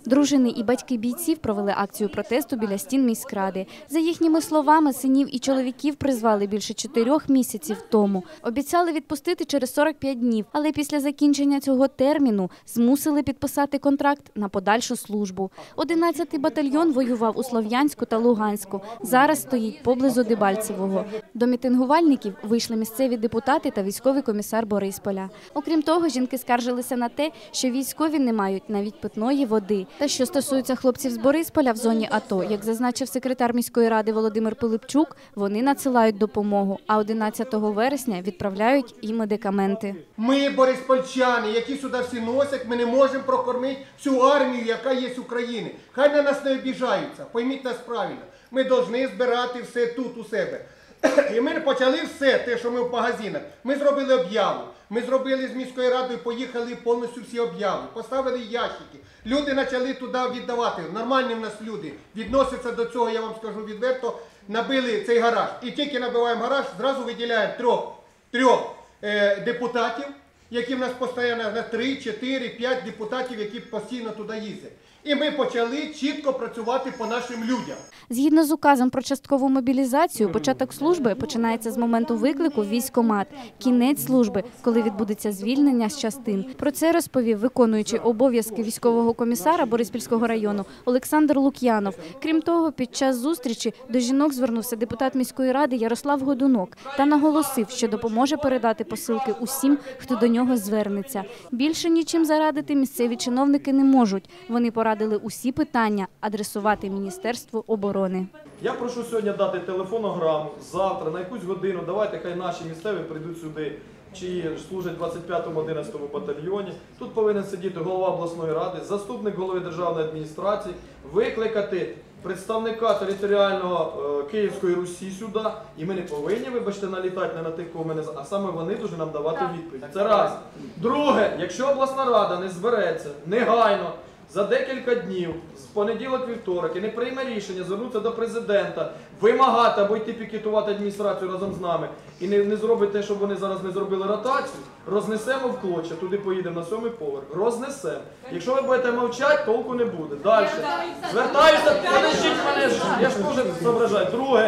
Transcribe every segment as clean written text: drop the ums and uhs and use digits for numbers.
Дружини і батьки бійців провели акцію протесту біля стін міськради. За їхніми словами, синів і чоловіків призвали більше 4 місяців тому. Обіцяли відпустити через 45 днів, але після закінчення цього терміну змусили підписати контракт на подальшу службу. 11-й батальйон воював у Слов'янську та Луганську. Зараз стоїть поблизу Дебальцевого. До мітингувальників вийшли місцеві депутати та військовий комісар Борисполя. Окрім того, жінки скаржилися на те, що військові не мають навіть питної води. Та що стосується хлопців з Борисполя в зоні АТО, як зазначив секретар міської ради Володимир Пилипчук, вони надсилають допомогу, а 11 вересня відправляють і медикаменти. Ми, бориспольчани, які сюди всі носять, ми не можемо прокормити всю армію, яка є з України. Хай на нас не обіжаються, пойміть нас правильно. Ми повинні збирати все тут у себе. І ми почали все, те, що ми в магазинах. Ми зробили об'яву. Ми зробили з міською радою, поїхали повністю всі об'яви. Поставили ящики. Люди почали туди віддавати. Нормальні в нас люди відносяться до цього, я вам скажу відверто. Набили цей гараж. І тільки набиваємо гараж, зразу виділяємо трьох депутатів, які в нас постійно на 3, 4, 5 депутатів, які постійно туди їздять. І ми почали чітко працювати по нашим людям. Згідно з указом про часткову мобілізацію, початок служби починається з моменту виклику в військкомат. Кінець служби, коли відбудеться звільнення з частин. Про це розповів виконуючий обов'язки військового комісара Бориспільського району Олександр Лук'янов. Крім того, під час зустрічі до жінок звернувся депутат міської ради Ярослав Годунок та наголосив, що допоможе передати посилки усім, хто до нього звернеться. Більше нічим зарадити місцеві чиновники не можуть. Вони порадили усі питання адресувати Міністерству оборони. Я прошу сьогодні дати телефонограму, завтра, на якусь годину, давайте хай наші місцеві прийдуть сюди, чи служать в 25-му 11-му батальйоні. Тут повинен сидіти голова обласної ради, заступник голови державної адміністрації, викликати представника територіального Київської Русі сюди. І ми не повинні, вибачте, налітати не на тих, кого мене, а саме вони повинні нам давати відповідь. Це раз. Друге, якщо обласна рада не збереться негайно, за декілька днів, з понеділок-вівторок, і не прийме рішення звернутися до президента, вимагати або йти пікетувати адміністрацію разом з нами, і не зробить те, щоб вони зараз не зробили ротацію, рознесемо в клочья, туди поїдемо на 7-й поверх, рознесемо. Якщо ви будете мовчати, толку не буде. Далі. Звертаюся, подождіть мене, я ж теж зображаю.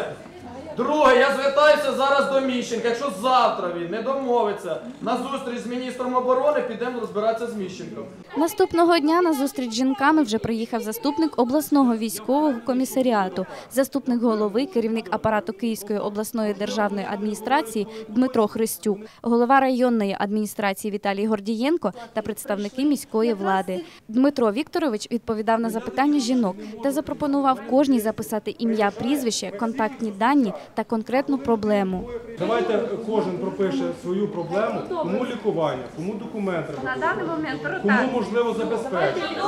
Друге, я звертаюся зараз до Міщенка. Якщо завтра він не домовиться на зустріч з міністром оборони, підемо розбиратися з Міщенком. Наступного дня на зустріч з жінками вже приїхав заступник обласного військового комісаріату, заступник голови, керівник апарату Київської обласної державної адміністрації Дмитро Христюк, голова районної адміністрації Віталій Гордієнко та представники міської влади. Дмитро Вікторович відповідав на запитання жінок та запропонував кожній записати ім'я, прізвище, контактні дані та конкретну проблему. Давайте кожен пропише свою проблему, кому лікування, кому документи, кому можливо забезпечення.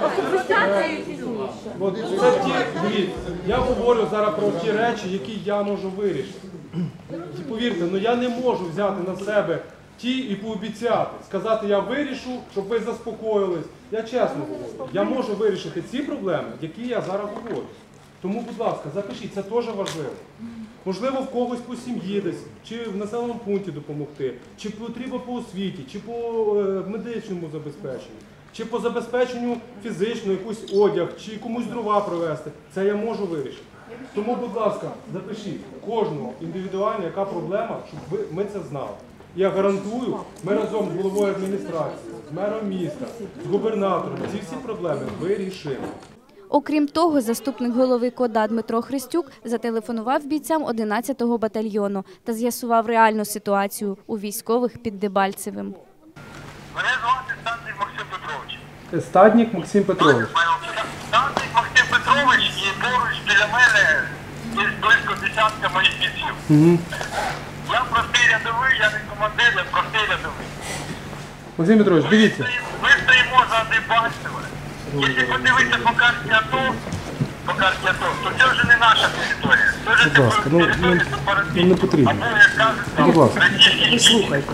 Я говорю зараз про ті речі, які я можу вирішити. І повірте, я не можу взяти на себе ті і пообіцяти, сказати, я вирішу, щоб ви заспокоїлись. Я чесно говорю, я можу вирішити ці проблеми, які я зараз говорю. Тому, будь ласка, запишіть, це теж важливо. Можливо, в когось по сім'ї десь, чи в населеному пункті допомогти, чи потрібно по освіті, чи по медичному забезпеченню, чи по забезпеченню фізичного, якийсь одяг, чи комусь дрова провести. Це я можу вирішити. Тому, будь ласка, запишіть кожного індивідуально, яка проблема, щоб ми це знали. Я гарантую, ми разом з головою адміністрації, з мером міста, з губернатором ці всі проблеми вирішимо. Окрім того, заступник голови КОДА Дмитро Христюк зателефонував бійцям 11-го батальйону та з'ясував реальну ситуацію у військових під Дебальцевим. Мене звати Стадник Максим Петрович. Стадник Максим Петрович. Стадник Максим Петрович і поруч біля мене є близько десятка моїх бійців. Я простий рядовий, я не командир, я простий рядовий. Максим Петрович, дивіться. Ми стоїмо за Дебальцевим. Якщо подивитися по карті АТО, то це вже не наша територія. Це вже територія сепаратистів. Не потрібно. Або, як кажуть, російські дії.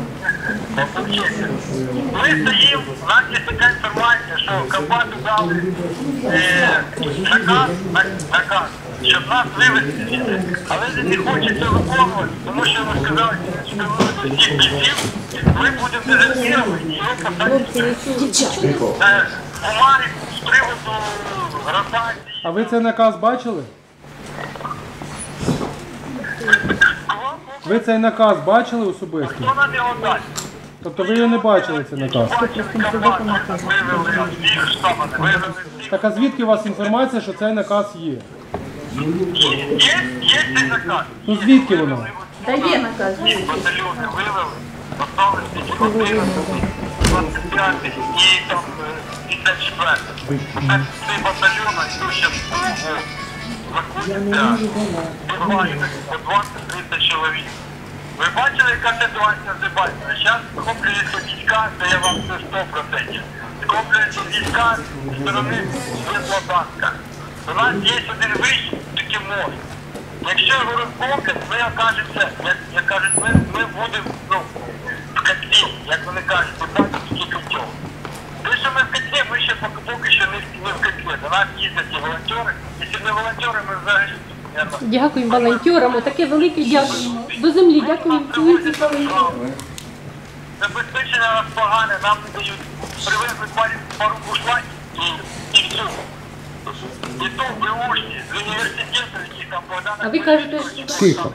Ми стоїмо, у нас є така інформація, що Кабату дали наказ, щоб нас вивезти звідти. Але вони не хочуть це виконувати, тому що вони сказали, що ми вивезли всіх бійців, ми будемо дезертирами і його посадять бумаги з приводу ротації. А ви цей наказ бачили? Ви цей наказ бачили особисто? Хто нам його дасть? Тобто ви його не бачили, цей наказ? Бачили команду, вивели всіх штамами, вивели всіх. Так а звідки у вас інформація, що цей наказ є? Є цей наказ? Ну звідки воно? Та є наказ. Батальйони вивели, осталось тільки 11, 25 і там 54. Цей батальйон, що ще в Кубу, знаходиться по 20-30 чоловік. Ви бачили, яка ситуація в Дебальцеві? Зараз схоплюються війська, це я вам це 100%. Схоплюються війська з сторони Світлодарська. У нас є один вищий, такий мост. Якщо його розбомблять, ми окажемося, як кажуть, ми будемо в котлі, як вони кажуть, бачите, котел. Те, що ми в котлі, ми ще поки що не в котлі. До нас їздять і волонтери. Якщо не волонтери, ми взагалі, мабуть, Дякуємо волонтерам, таке велике дякуємо. До землі дякуємо. Цілуйте волонтерам. забезпечення у нас погане, нам не дають. Привезли пару бушлатів і все. І то беушні з університету, які там Богдана... А ви кажете, Тихо.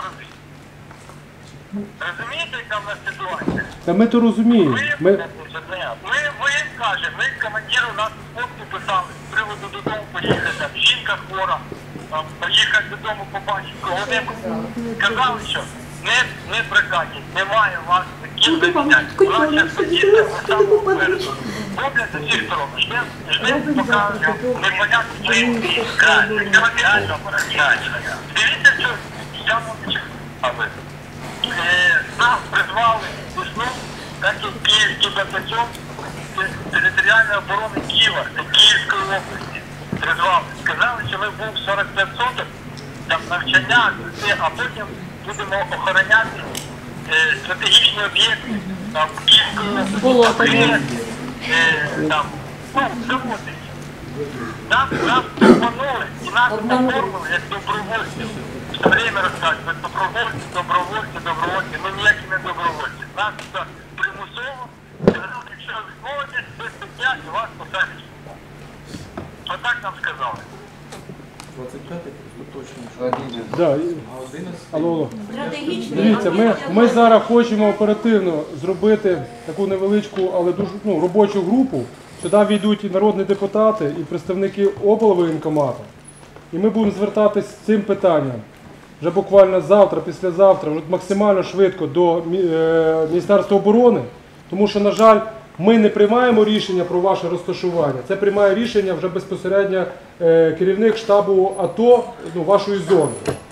Розумієте, яка в нас ситуація? Та ми то розуміємо. Ми кажемо, ми командиру нас хлопці писали з приводу додому поїхати, там, жінка хвора, там, поїхати додому побачити кого-небудь. Сказали, що не прикатіть, немає вас таких замінять. У нас зараз сидіти в самому першу. Роблять з усіх сторон. Ждемо, поки непонятно, що їм краще, реально краще. Дивіться, що я вам не чекав. Нас призвали весну, так і Київський батальйон територіальної оборони Києва та Київської області. Призвали. Сказали, що ми був 45 суток, там навчання, а потім будемо охороняти стратегічні об'єкти, там Київської області, там, заводи. Нас обманули і нас оформили як добровольців. Все время розказують, добровольці, ну ніякі не добровольці. Нас тут примусово, якщо ви зможете, ви стаття і вас посадять. Отак нам сказали. 25-й, точно. Да. Алло. Дивіться, ми зараз хочемо оперативно зробити таку невеличку, але дуже робочу групу. Сюди війдуть і народні депутати, і представники облвоєнкомату. І ми будемо звертатись з цим питанням вже буквально завтра, післязавтра, максимально швидко до Міністерства оборони, тому що, на жаль, ми не приймаємо рішення про ваше розташування. Це приймає рішення вже безпосередньо керівник штабу АТО вашої зони.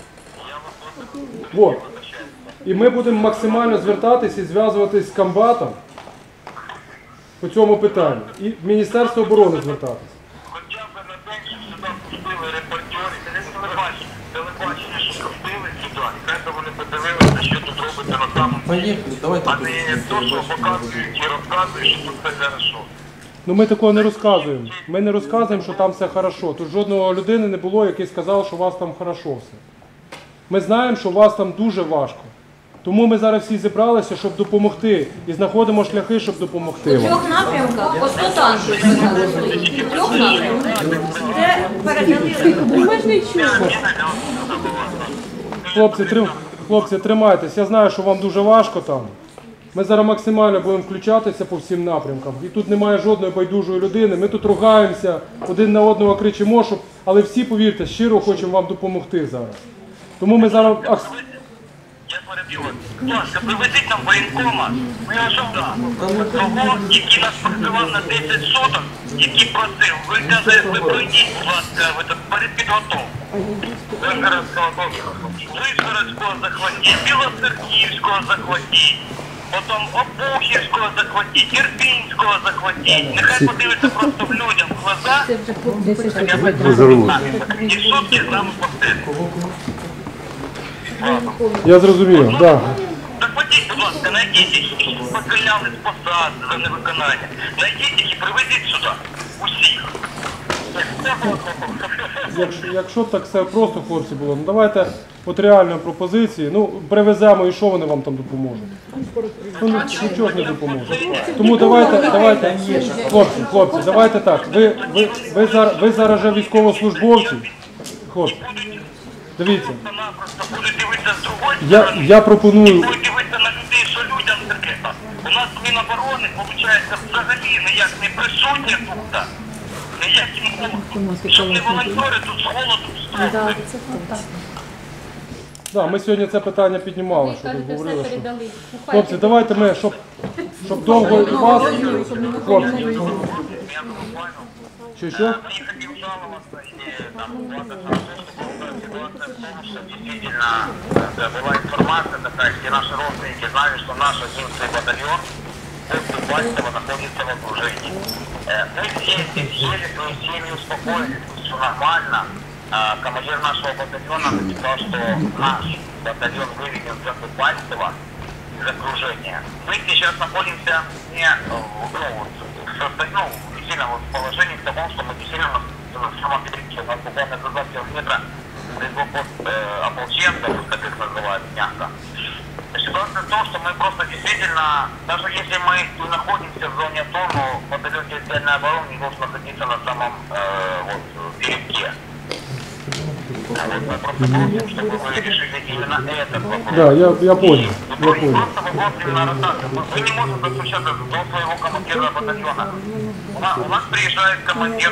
Вот. І ми будемо максимально звертатись і зв'язуватись з комбатом по цьому питанню. І в Міністерство оборони звертатись. Хоча б на день, щоб сюди пустили репортери, телебачення, що пустили сюди, і хай вони подивилися, що тут робиться на самому деле. А не то, що показують і розказують, що тут все хорошо. Ну ми такого не розказуємо. Ми не розказуємо, що там все хорошо. Тут жодного людини не було, який сказав, що у вас там хорошо все. Ми знаємо, що у вас там дуже важко. Тому ми зараз всі зібралися, щоб допомогти. І знаходимо шляхи, щоб допомогти У вам. 3 напрямках по 100 танків сказали стоїть. У 3 напрямках. Це передали. ми ж не чуємо. Хлопці, тримайтесь. Я знаю, що вам дуже важко там. Ми зараз максимально будемо включатися по всім напрямкам. І тут немає жодної байдужої людини. Ми тут ругаємося, один на одного кричимо, але всі, повірте, щиро хочемо вам допомогти зараз. Тому ми зараз... Я переб'ю. Будь ласка, привезіть нам воєнкома, ми його сюди. Того, який нас призивав на 10 суток, який просив, ви каже, ви пройдіть, будь ласка, передпідготовку. Вишгородського захватіть, Білоцерківського захватіть, потім Обухівського захватіть, Ірпінського захватіть. Нехай подивиться просто людям в глаза, і сутки з нами постійно. Я зрозумів, так. Да. Захватіть, будь ласка, знайдіть їх, які покаляли з посад за невиконання. Знайдіть їх і привезіть сюди. Усіх. Якщо так все просто, хлопці, було, ну давайте от реальні пропозиції, ну привеземо і що вони вам там допоможуть? Ну нічого ж не допоможе. Тому давайте, хлопці, давайте так, ви зараз вже військовослужбовці, хлопці, дивіться, я пропоную... Будуть дивитися на людей, що людям таке. У нас Міноборони, виходить, взагалі ніяк не присутні тут. Ніяким боком. Щоб не волонтери тут з голоду стовпили. Да, ми сьогодні це питання піднімали, що ви Кажете, все говорили, що... передали. Хлопці, давайте ми, щоб довго і вас... Хлопці, що? Не хотів жалуватися і там плакати, ситуація в тому, що дійсно була інформація така, і наші родственники знали, що наш 11-й батальйон после Бальцева находится в окружении. Мы все здесь ели, мы все не успокоились, все нормально. Командир нашего батальона написал, что наш батальон выведен в центр Бальцева из окружения. Мы сейчас находимся не в сильном положении к тому, что мы действительно на самом деле, у нас буквально за 2 километра блокпост ополченцев, как их называют, мягко. Ситуация в том, что мы просто действительно, даже если мы и находимся в зоне АТО, но батальон территориальной обороны не должен находиться на самом передке. Мы просто просим, чтобы вы решили именно этот вопрос. Да, я понял. Просто вопрос именно ротации. Мы не можем достучаться до своего командира батальона. У нас приезжает командир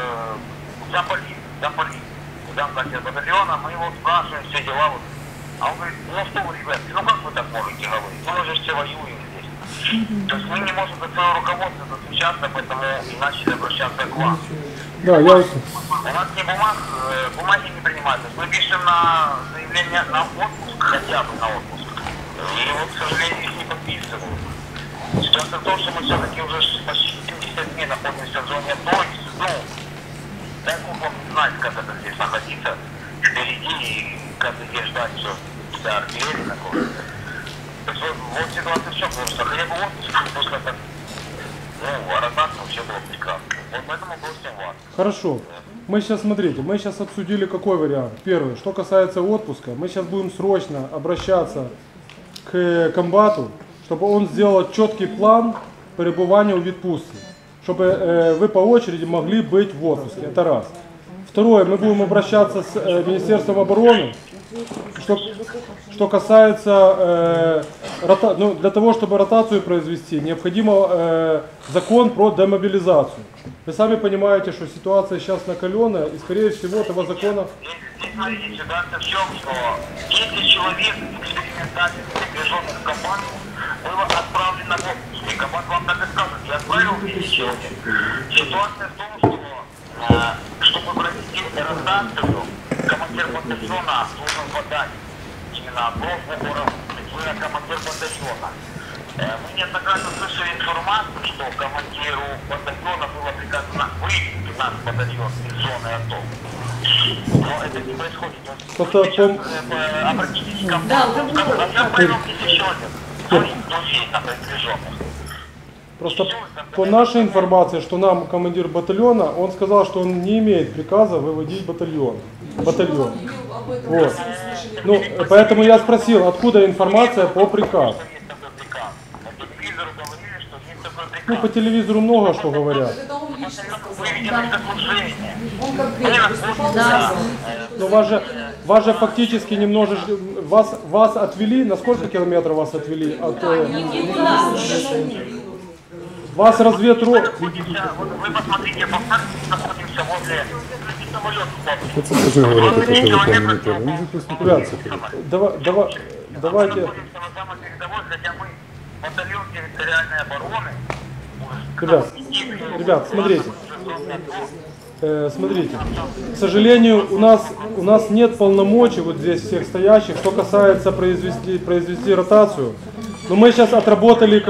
замполит батальона, мы его спрашиваем, все дела. А он говорит, ну что вы, ребят, ну как вы так можете говорить? Мы уже все воюем здесь. То есть мы не можем до своего руководства достучаться, поэтому и начали обращаться к вам. Да, У нас не бумаги не принимаются. Мы пишем на заявление на отпуск, хотя бы на отпуск. И его, к сожалению, их не подписывают. Ситуация в том, что мы все-таки уже почти 70 дней находимся в зоне АТО. Дай Бог вам знать, как это здесь находиться впереди и каждый день ждать все, вся артиллерия находится. То есть вот ситуация в чем, потому что хлеб отпуск, после этого, ротация вообще было прекрасно. Вот поэтому просим вас. Хорошо. Мы сейчас, смотрите, мы сейчас обсудили какой вариант. Первый, что касается отпуска, мы сейчас будем срочно обращаться к комбату, чтобы он сделал четкий план пребывания в отпуске, чтобы вы по очереди могли быть в отпуске. Это раз. Второе, мы будем обращаться с Министерством обороны, что касается, для того, чтобы ротацию произвести, необходимо закон про демобилизацию. Вы сами понимаете, что ситуация сейчас накаленная, и скорее всего этого закона... Здесь, смотрите, ситуация в чем, что 10 человек экспериментальных приближенных к команду было отправлено в отпуск. И комбат вам так и скажет, я отправил 10 человек. Ситуация в том, что чтобы провести ротацию, командир батальона должен подать именно просьбу о распределении командир батальона. Мы неоднократно слышали информацию, что командиру батальона было приказано вывести наш батальон из зоны АТО. Но это не происходит. Обратитесь к команду, я отправил 10 человек, до всех приближенных. Просто по нашей информации, что нам командир батальона, он сказал, что он не имеет приказа выводить батальон. Вот. Ну, поэтому я спросил, откуда информация по приказу. Ну, по телевизору много что говорят. Но вас же фактически немножечко, вас отвели, на сколько километров вас отвели? Вас разведрота. Вы посмотрите, по карте находимся возле самолета. Давайте. Ребят, смотрите. К сожалению, у нас нет полномочий вот здесь всех стоящих, что касается произвести ротацию. Но мы сейчас отработали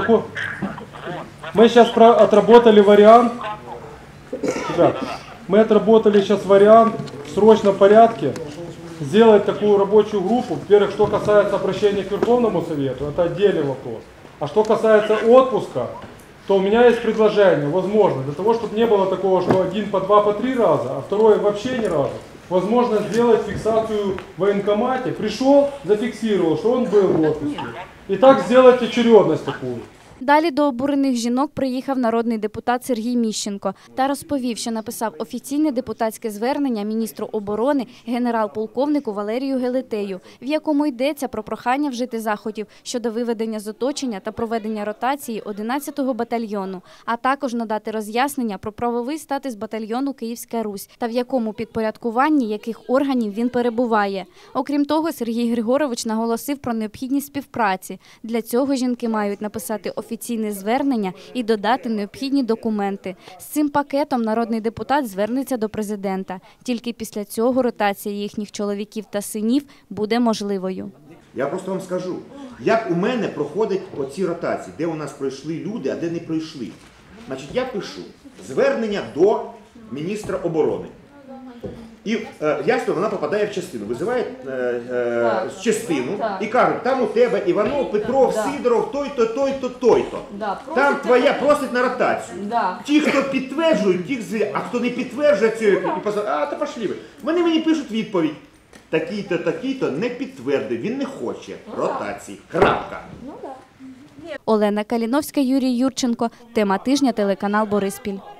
отработали вариант. Ребят, мы отработали сейчас вариант в срочном порядке сделать такую рабочую группу. Во-первых, что касается обращения к Верховному Совету, это отдельный вопрос. А что касается отпуска, то у меня есть предложение, возможно, для того, чтобы не было такого, что один по два, по три раза, а второй вообще ни разу, возможно сделать фиксацию в военкомате. Пришел, зафиксировал, что он был в отпуске. И так сделать очередность такую. Далі до обурених жінок приїхав народний депутат Сергій Міщенко та розповів, що написав офіційне депутатське звернення міністру оборони генерал-полковнику Валерію Гелетею, в якому йдеться про прохання вжити заходів щодо виведення з оточення та проведення ротації 11-го батальйону, а також надати роз'яснення про правовий статус батальйону «Київська Русь» та в якому підпорядкуванні яких органів він перебуває. Окрім того, Сергій Григорович наголосив про необхідність співпраці. Для цього жінки мають написати офіційне звернення і додати необхідні документи. З цим пакетом народний депутат звернеться до президента. Тільки після цього ротація їхніх чоловіків та синів буде можливою. Я просто вам скажу, як у мене проходять оці ротації, де у нас пройшли люди, а де не пройшли. Значить, я пишу звернення до міністра оборони. І ясно, вона попадає в частину, визиває частину і кажуть, там у тебе Іванов, Петров, Сидоров, той-то, той-то, той-то. Там твоя просить на ротацію. Ті, хто підтверджують, тих звільняють, а хто не підтверджує цього, то пошли ви. Вони мені пишуть відповідь. Такий-то, такий-то не підтвердив, він не хоче ротації. Крапка. Олена Каліновська, Юрій Юрченко. Тема тижня, телеканал «Бориспіль».